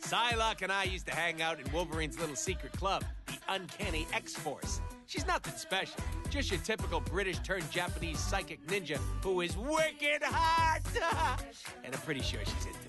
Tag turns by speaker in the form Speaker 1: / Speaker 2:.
Speaker 1: Psylocke and I used to hang out in Wolverine's little secret club, the Uncanny X-Force. She's nothing special, just your typical British-turned-Japanese psychic ninja who is wicked hot! And I'm pretty sure she's into